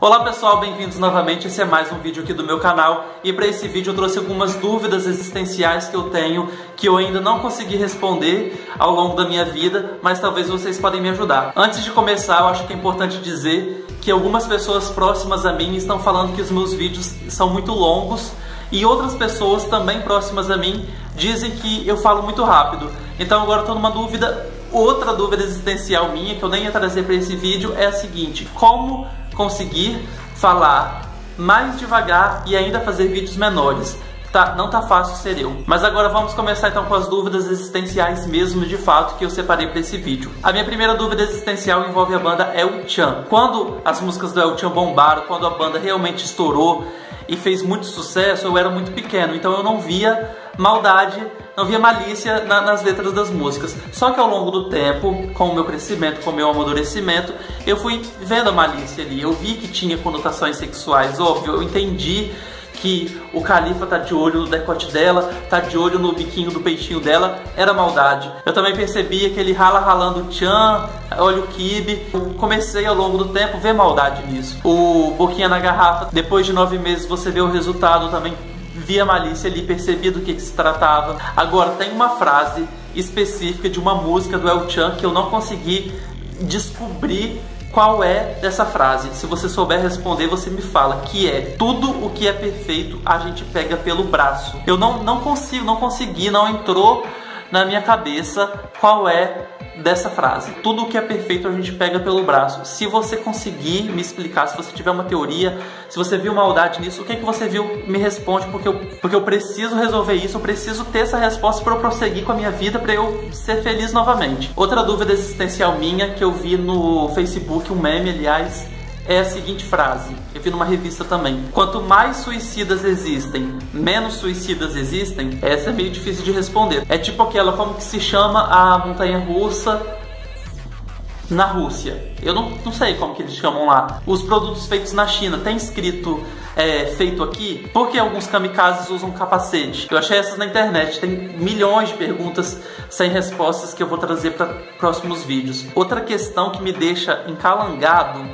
Olá pessoal, bem-vindos novamente, esse é mais um vídeo aqui do meu canal e para esse vídeo eu trouxe algumas dúvidas existenciais que eu tenho que eu ainda não consegui responder ao longo da minha vida, mas talvez vocês podem me ajudar. Antes de começar, eu acho que é importante dizer que algumas pessoas próximas a mim estão falando que os meus vídeos são muito longos e outras pessoas também próximas a mim dizem que eu falo muito rápido. Então agora eu estou numa dúvida, outra dúvida existencial minha que eu nem ia trazer para esse vídeo é a seguinte: como conseguir falar mais devagar e ainda fazer vídeos menores? Não tá fácil ser eu. Mas agora vamos começar então com as dúvidas existenciais mesmo de fato que eu separei para esse vídeo. A minha primeira dúvida existencial envolve a banda El Chan. Quando as músicas do El Chan bombaram, quando a banda realmente estourou e fez muito sucesso, eu era muito pequeno, então eu não via maldade, não via malícia nas letras das músicas. Só que ao longo do tempo, com o meu crescimento, com o meu amadurecimento, eu fui vendo a malícia ali. Eu vi que tinha conotações sexuais, óbvio, eu entendi que o Califa tá de olho no decote dela, tá de olho no biquinho do peitinho dela, era maldade. Eu também percebi aquele ralando Chan, olha o Kibe. Eu comecei ao longo do tempo a ver maldade nisso. O Boquinha na Garrafa, depois de 9 meses você vê o resultado, também via malícia ali, percebia do que se tratava. Agora tem uma frase específica de uma música do El Chan que eu não consegui descobrir qual é dessa frase. Se você souber responder, você me fala, que é: tudo o que é perfeito a gente pega pelo braço. Eu não consegui, não entrou na minha cabeça qual é dessa frase. Tudo o que é perfeito a gente pega pelo braço. Se você conseguir me explicar, se você tiver uma teoria, se você viu maldade nisso, o que você viu, me responde, porque eu preciso resolver isso, eu preciso ter essa resposta para eu prosseguir com a minha vida, para eu ser feliz novamente. Outra dúvida existencial minha que eu vi no Facebook, um meme, aliás, é a seguinte frase, eu vi numa revista também: quanto mais suicidas existem, menos suicidas existem. Essa é meio difícil de responder. É tipo aquela, como que se chama a montanha-russa na Rússia? Eu não sei como que eles chamam lá. Os produtos feitos na China, tem escrito feito aqui? Por que alguns kamikazes usam capacete? Eu achei essas na internet, tem milhões de perguntas sem respostas que eu vou trazer para próximos vídeos. Outra questão que me deixa encalangado,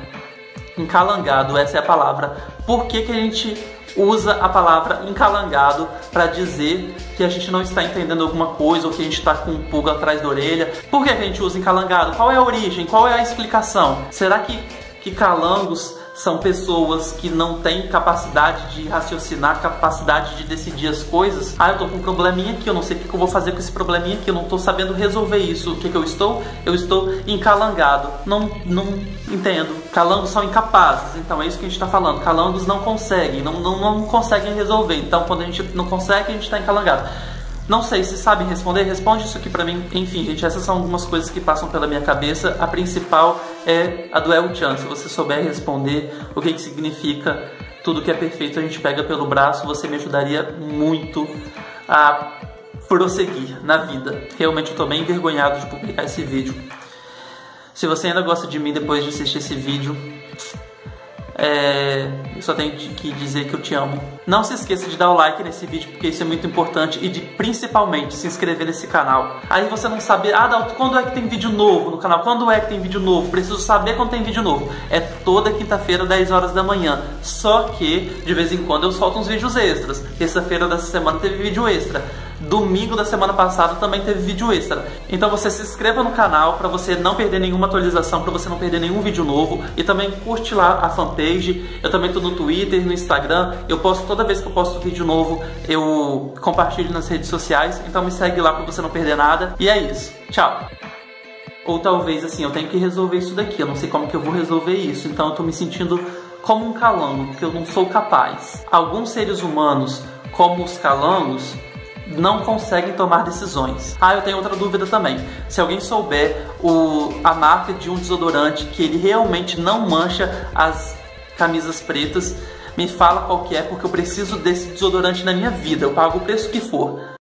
essa é a palavra. Por que a gente usa a palavra encalangado para dizer que a gente não está entendendo alguma coisa ou que a gente está com um pulga atrás da orelha? Por que a gente usa encalangado? Qual é a origem? Qual é a explicação? Será que calangos são pessoas que não têm capacidade de raciocinar, capacidade de decidir as coisas? Ah, eu tô com um probleminha aqui, eu não sei o que eu vou fazer com esse probleminha aqui, eu não tô sabendo resolver isso. O que eu estou? Eu estou encalangado. Não entendo. Calangos são incapazes, então é isso que a gente tá falando. Calangos não conseguem, não conseguem resolver. Então quando a gente não consegue, a gente tá encalangado. Não sei, se sabem responder, responde isso aqui pra mim. Enfim, gente, essas são algumas coisas que passam pela minha cabeça. A principal é a do El Chan. Se você souber responder o que significa tudo que é perfeito a gente pega pelo braço, você me ajudaria muito a prosseguir na vida. Realmente eu tô bem envergonhado de publicar esse vídeo. Se você ainda gosta de mim depois de assistir esse vídeo, eu só tenho que dizer que eu te amo. Não se esqueça de dar o like nesse vídeo, porque isso é muito importante, e de principalmente se inscrever nesse canal. Aí você não sabe, Dalton, quando é que tem vídeo novo no canal? Quando é que tem vídeo novo? Preciso saber quando tem vídeo novo. É toda quinta-feira, 10 horas da manhã. Só que de vez em quando eu solto uns vídeos extras. Terça-feira dessa semana teve vídeo extra. Domingo da semana passada também teve vídeo extra. Então você se inscreva no canal para você não perder nenhuma atualização, para você não perder nenhum vídeo novo. E também curte lá a fanpage. Eu também tô no Twitter, no Instagram. Eu posto toda vez que eu posto vídeo novo, eu compartilho nas redes sociais. Então me segue lá para você não perder nada. E é isso. Tchau. Ou talvez assim, eu tenho que resolver isso daqui. Eu não sei como que eu vou resolver isso. Então eu tô me sentindo como um calango, porque eu não sou capaz. Alguns seres humanos, como os calangos, não conseguem tomar decisões. Eu tenho outra dúvida também. Se alguém souber a marca de um desodorante que ele realmente não mancha as camisas pretas, me fala qual que é, porque eu preciso desse desodorante na minha vida. Eu pago o preço que for.